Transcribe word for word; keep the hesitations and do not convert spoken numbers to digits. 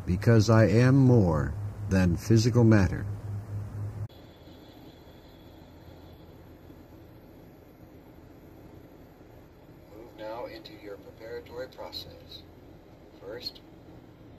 because I am more than physical matter. Move now into your preparatory process. First,